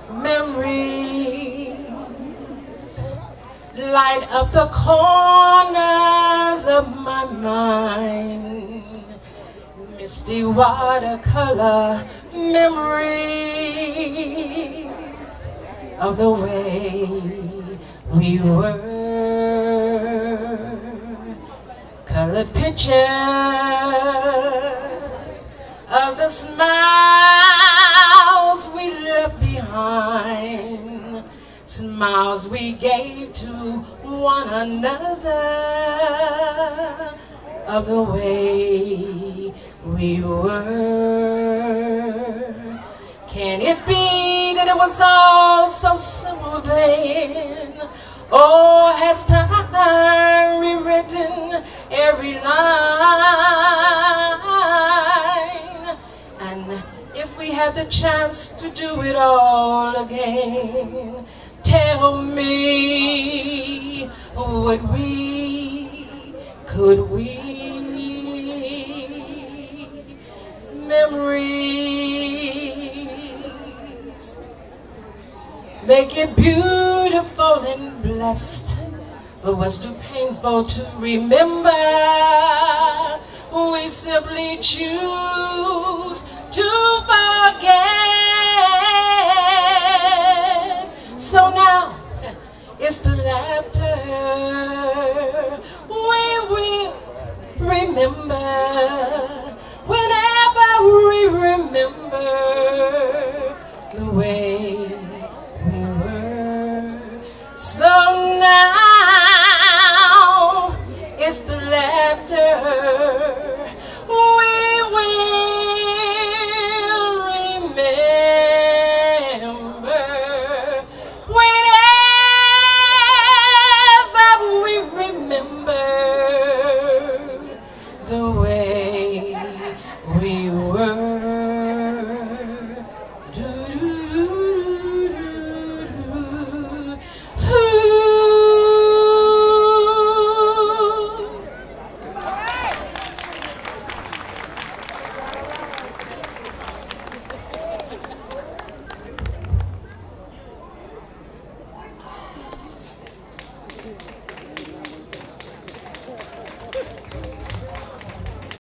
Memories light up the corners of my mind. Misty watercolor memories of the way we were. Colored pictures of the smiles we left behind, smiles we gave to one another, of the way we were. Can it be that it was all so simple then? Or has time rewritten every line? And if we had the chance to do it all again, tell me, could we? Memories make it beautiful and blessed, but what's too painful to remember, we simply choose to forget. So now it's the laughter we will remember, whenever we remember the way we were. So now it's the laughter we will remember, whenever we remember the way